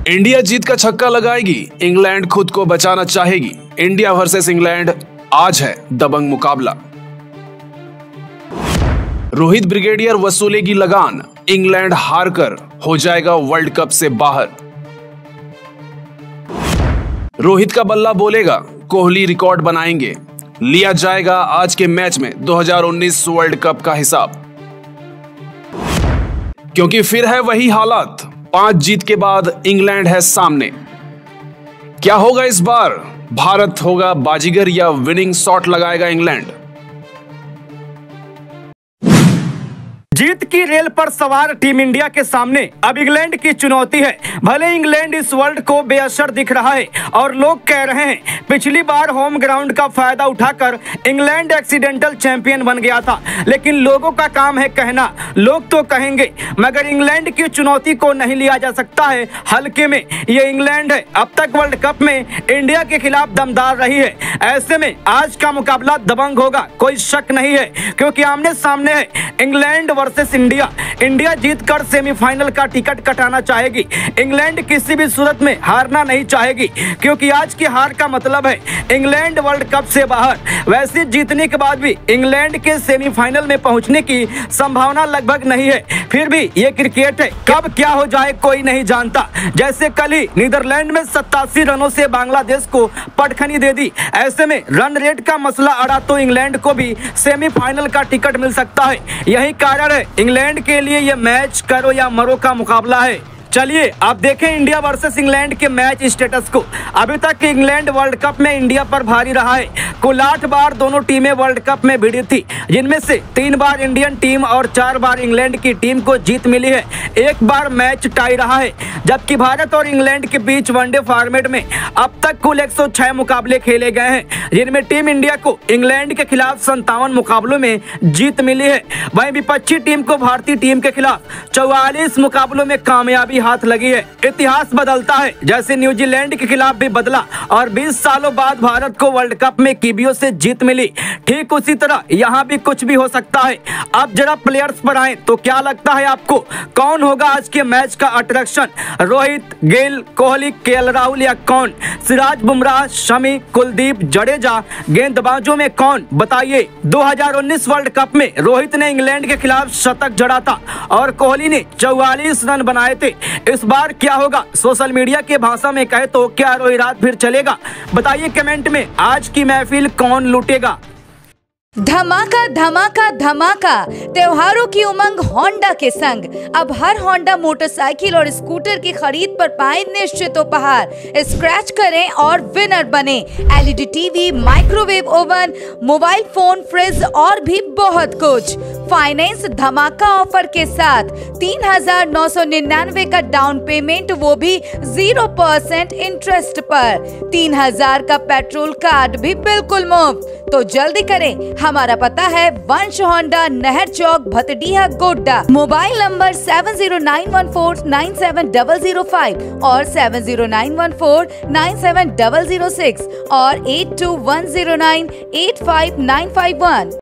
India जीत का छक्का लगाएगी, इंग्लैंड खुद को बचाना चाहेगी। इंडिया वर्सेस इंग्लैंड आज है दबंग मुकाबला। रोहित ब्रिगेडियर वसूलेगी लगान, इंग्लैंड हारकर हो जाएगा वर्ल्ड कप से बाहर। रोहित का बल्ला बोलेगा, कोहली रिकॉर्ड बनाएंगे, लिया जाएगा आज के मैच में 2019 वर्ल्ड कप का हिसाब। क्योंकि फिर है वही हालात, 5 जीत के बाद इंग्लैंड है सामने। क्या होगा इस बार? भारत होगा बाजीगर या विनिंग शॉट लगाएगा इंग्लैंड? जीत की रेल पर सवार टीम इंडिया के सामने अब इंग्लैंड की चुनौती है। भले इंग्लैंड इस वर्ल्ड को बेअसर दिख रहा है और लोग कह रहे हैं पिछली बार होम ग्राउंड का फायदा उठाकर इंग्लैंड एक्सीडेंटल चैंपियन बन गया था, लेकिन लोगों का काम है कहना। लोग तो कहेंगे, मगर इंग्लैंड की चुनौती को नहीं लिया जा सकता है हल्के में। ये इंग्लैंड है, अब तक वर्ल्ड कप में इंडिया के खिलाफ दमदार रही है। ऐसे में आज का मुकाबला दबंग होगा, कोई शक नहीं है, क्योंकि आमने सामने है इंग्लैंड वर्सेस इंडिया। इंडिया जीतकर सेमीफाइनल का टिकट कटाना चाहेगी। इंग्लैंड किसी भी सूरत में हारना नहीं चाहेगी, क्योंकि आज की हार का मतलब है इंग्लैंड वर्ल्ड कप से बाहर। वैसे जीतने के बाद भी इंग्लैंड के सेमीफाइनल में पहुंचने की संभावना लगभग नहीं है। फिर भी ये क्रिकेट है, कब क्या हो जाए कोई नहीं जानता। जैसे कल ही नीदरलैंड में 87 रनों से बांग्लादेश को पटखनी दे दी। ऐसे में रन रेट का मसला अड़ा तो इंग्लैंड को भी सेमीफाइनल का टिकट मिल सकता है। यही कारण है इंग्लैंड के लिए यह मैच करो या मरो का मुकाबला है। चलिए अब देखें इंडिया वर्सेस इंग्लैंड के मैच स्टेटस को। अभी तक इंग्लैंड वर्ल्ड कप में इंडिया पर भारी रहा है। कुल 8 बार दोनों टीमें वर्ल्ड कप में भिड़ी थी, जिनमें से 3 बार इंडियन टीम और 4 बार इंग्लैंड की टीम को जीत मिली है। 1 बार मैच टाई रहा है। जबकि भारत और इंग्लैंड के बीच वनडे फॉर्मेट में अब तक कुल 106 मुकाबले खेले गए हैं, जिनमें टीम इंडिया को इंग्लैंड के खिलाफ 57 मुकाबलों में जीत मिली है। वहीं विपक्षी टीम को भारतीय टीम के खिलाफ 44 मुकाबलों में कामयाबी हाथ लगी है। इतिहास बदलता है, जैसे न्यूजीलैंड के खिलाफ भी बदला और 20 सालों बाद भारत को वर्ल्ड कप में कीबियों से जीत मिली। ठीक उसी तरह यहाँ भी कुछ भी हो सकता है। अब जरा प्लेयर्स पर आए तो क्या लगता है आपको, कौन होगा आज के मैच का अट्रैक्शन? रोहित, गिल, कोहली, केएल राहुल या कौन? सिराज, बुमराह, शमी, कुलदीप, जडेजा? गेंदबाजों में कौन? बताइए। 2019 वर्ल्ड कप में रोहित ने इंग्लैंड के खिलाफ शतक जड़ा था और कोहली ने 44 रन बनाए थे। इस बार क्या होगा? सोशल मीडिया के भाषा में कहे तो क्या रोहिरात फिर चलेगा? बताइए कमेंट में, आज की महफिल कौन लूटेगा? धमाका धमाका धमाका, त्योहारों की उमंग होंडा के संग। अब हर होंडा मोटरसाइकिल और स्कूटर की खरीद पर पाएं निश्चित उपहार। स्क्रैच करें और विनर बने। LED TV, microwave oven, mobile phone, fridge और भी बहुत कुछ। फाइनेंस धमाका ऑफर के साथ 3,999 का डाउन पेमेंट, वो भी 0% इंटरेस्ट पर। 3,000 का पेट्रोल कार्ड भी बिल्कुल मुफ्त। तो जल्दी करें, हमारा पता है Vansh Honda, Nahar Chowk, Bhatdiha, Godda. Mobile number 7091497005 और 7091497006 और 8210985951।